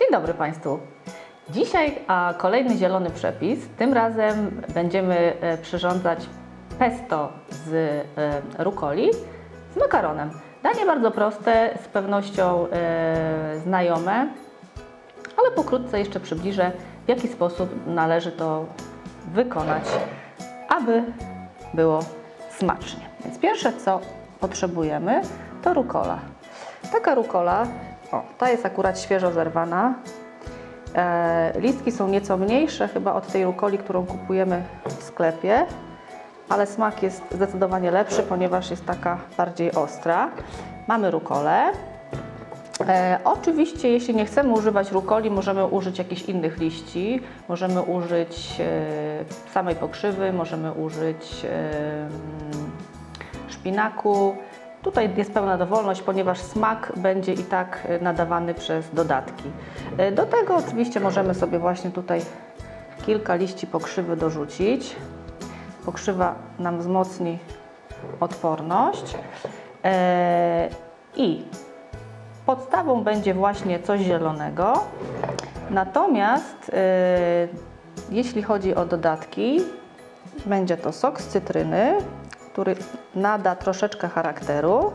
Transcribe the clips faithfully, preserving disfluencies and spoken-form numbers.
dobry Państwu. Dzisiaj a kolejny zielony przepis. Tym razem będziemy przyrządzać pesto z e, rukoli z makaronem. Danie bardzo proste, z pewnością e, znajome, ale pokrótce jeszcze przybliżę, w jaki sposób należy to wykonać, aby było smacznie. Więc pierwsze, co potrzebujemy, to rukola. Taka rukola, o, ta jest akurat świeżo zerwana. E, listki są nieco mniejsze chyba od tej rukoli, którą kupujemy w sklepie, ale smak jest zdecydowanie lepszy, ponieważ jest taka bardziej ostra. Mamy rukolę. E, oczywiście, jeśli nie chcemy używać rukoli, możemy użyć jakichś innych liści. Możemy użyć e, samej pokrzywy, możemy użyć e, szpinaku. Tutaj jest pełna dowolność, ponieważ smak będzie i tak nadawany przez dodatki. Do tego oczywiście możemy sobie właśnie tutaj kilka liści pokrzywy dorzucić. Pokrzywa nam wzmocni odporność. I podstawą będzie właśnie coś zielonego. Natomiast jeśli chodzi o dodatki, będzie to sok z cytryny, który nada troszeczkę charakteru.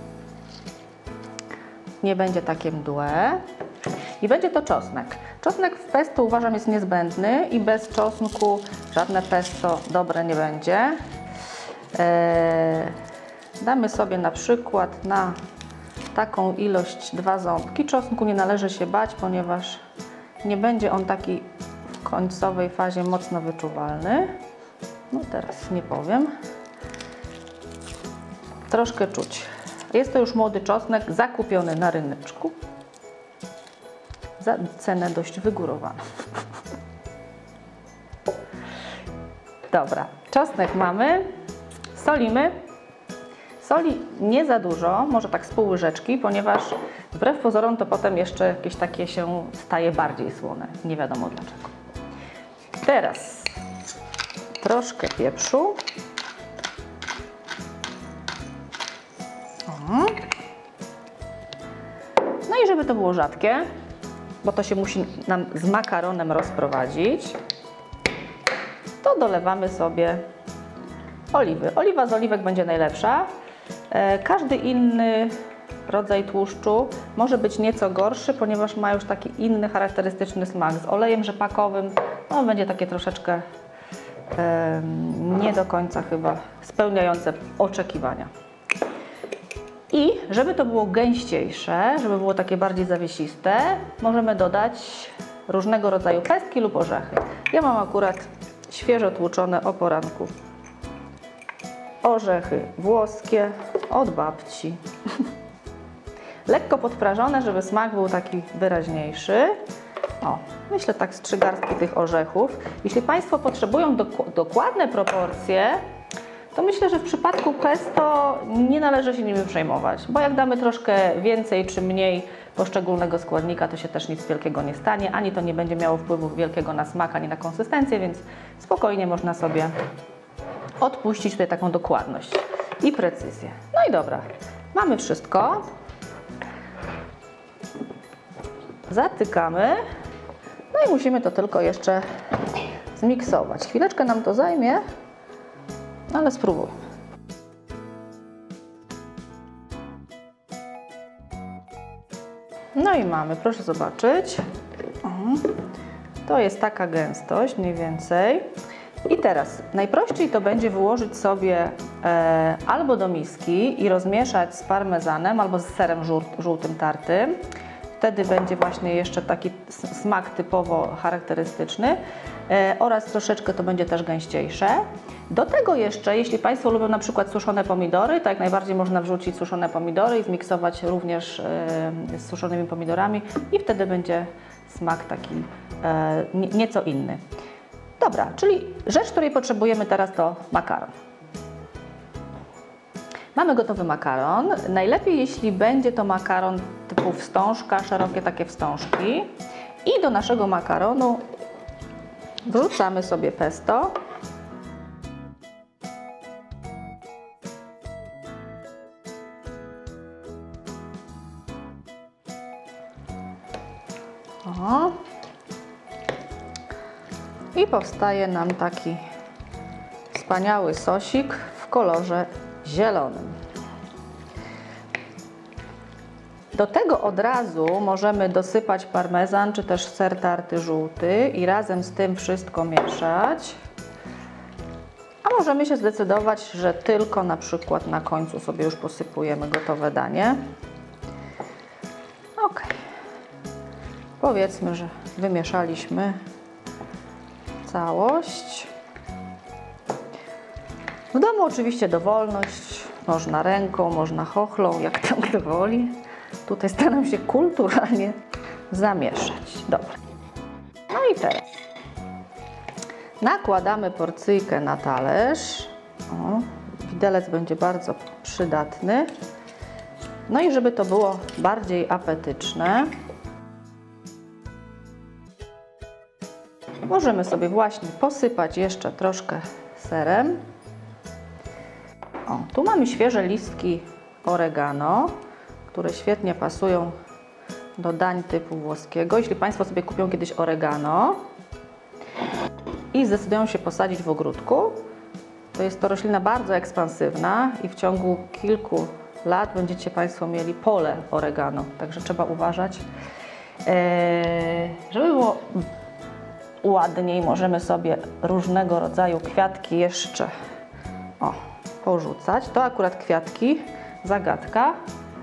Nie będzie takie mdłe. I będzie to czosnek. Czosnek w pesto uważam jest niezbędny i bez czosnku żadne pesto dobre nie będzie. Eee, damy sobie na przykład na taką ilość dwa ząbki. Czosnku nie należy się bać, ponieważ nie będzie on taki w końcowej fazie mocno wyczuwalny. No teraz nie powiem. Troszkę czuć. Jest to już młody czosnek zakupiony na ryneczku za cenę dość wygórowaną. Dobra, czosnek mamy, solimy. Soli nie za dużo, może tak z pół łyżeczki, ponieważ wbrew pozorom to potem jeszcze jakieś takie się staje bardziej słone. Nie wiadomo dlaczego. Teraz troszkę pieprzu. No i żeby to było rzadkie, bo to się musi nam z makaronem rozprowadzić, to dolewamy sobie oliwy. Oliwa z oliwek będzie najlepsza. Każdy inny rodzaj tłuszczu może być nieco gorszy, ponieważ ma już taki inny charakterystyczny smak. Z olejem rzepakowym no, będzie takie troszeczkę e, nie do końca chyba spełniające oczekiwania. I żeby to było gęściejsze, żeby było takie bardziej zawiesiste, możemy dodać różnego rodzaju pestki lub orzechy. Ja mam akurat świeżo tłuczone o poranku orzechy włoskie od babci. Lekko podprażone, żeby smak był taki wyraźniejszy. O, myślę tak z trzy garstki tych orzechów. Jeśli Państwo potrzebują dok- dokładne proporcje, to myślę, że w przypadku pesto nie należy się nimi przejmować, bo jak damy troszkę więcej czy mniej poszczególnego składnika, to się też nic wielkiego nie stanie, ani to nie będzie miało wpływu wielkiego na smak, ani na konsystencję, więc spokojnie można sobie odpuścić tutaj taką dokładność i precyzję. No i dobra, mamy wszystko. Zatykamy. No i musimy to tylko jeszcze zmiksować. Chwileczkę nam to zajmie, ale spróbujmy. No i mamy, proszę zobaczyć. To jest taka gęstość mniej więcej. I teraz najprościej to będzie wyłożyć sobie e, albo do miski i rozmieszać z parmezanem albo z serem żół, żółtym tartym. Wtedy będzie właśnie jeszcze taki smak typowo charakterystyczny e, oraz troszeczkę to będzie też gęściejsze. Do tego jeszcze, jeśli Państwo lubią na przykład suszone pomidory, to jak najbardziej można wrzucić suszone pomidory i zmiksować również e, z suszonymi pomidorami i wtedy będzie smak taki e, nieco inny. Dobra, czyli rzecz, której potrzebujemy teraz, to makaron. Mamy gotowy makaron. Najlepiej, jeśli będzie to makaron typu wstążka, szerokie takie wstążki. I do naszego makaronu wrzucamy sobie pesto. O. I powstaje nam taki wspaniały sosik w kolorze zielonym. Do tego od razu możemy dosypać parmezan czy też ser tarty żółty i razem z tym wszystko mieszać. A możemy się zdecydować, że tylko na przykład na końcu sobie już posypujemy gotowe danie. Ok. Powiedzmy, że wymieszaliśmy całość. W domu oczywiście dowolność. Można ręką, można chochlą, jak tam kto woli. Tutaj staram się kulturalnie zamieszać. Dobra. No i teraz nakładamy porcyjkę na talerz. O, widelec będzie bardzo przydatny. No i żeby to było bardziej apetyczne, możemy sobie właśnie posypać jeszcze troszkę serem. O, tu mamy świeże listki oregano, które świetnie pasują do dań typu włoskiego. Jeśli Państwo sobie kupią kiedyś oregano i zdecydują się posadzić w ogródku, to jest to roślina bardzo ekspansywna i w ciągu kilku lat będziecie Państwo mieli pole oregano, także trzeba uważać. Eee, żeby było ładniej, możemy sobie różnego rodzaju kwiatki jeszcze o, porzucać. To akurat kwiatki, zagadka.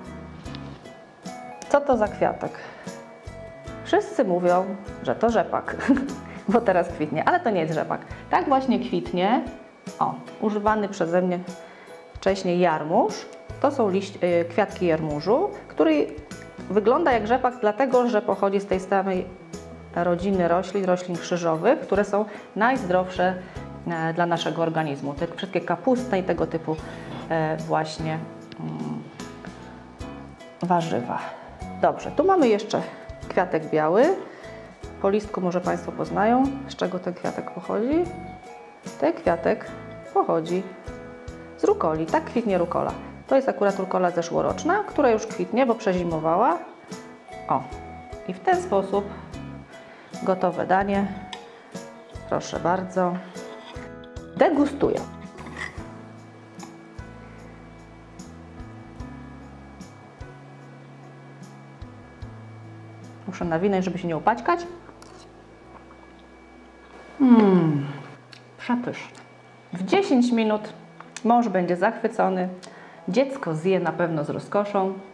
Co to za kwiatek? Wszyscy mówią, że to rzepak, bo teraz kwitnie, ale to nie jest rzepak. Tak właśnie kwitnie, o, używany przeze mnie wcześniej jarmuż. To są liść, y, kwiatki jarmużu, który wygląda jak rzepak, dlatego że pochodzi z tej samej rodziny roślin, roślin krzyżowych, które są najzdrowsze e, dla naszego organizmu. Te wszystkie kapustne i tego typu e, właśnie mm, warzywa. Dobrze, tu mamy jeszcze kwiatek biały. Po listku może Państwo poznają, z czego ten kwiatek pochodzi. Ten kwiatek pochodzi z rukoli. Tak kwitnie rukola. To jest akurat rukola zeszłoroczna, która już kwitnie, bo przezimowała. O, i w ten sposób gotowe danie. Proszę bardzo. Degustuję. Muszę nawinąć, żeby się nie upaćkać. Mmm, przepyszne. W dziesięć minut mąż będzie zachwycony. Dziecko zje na pewno z rozkoszą.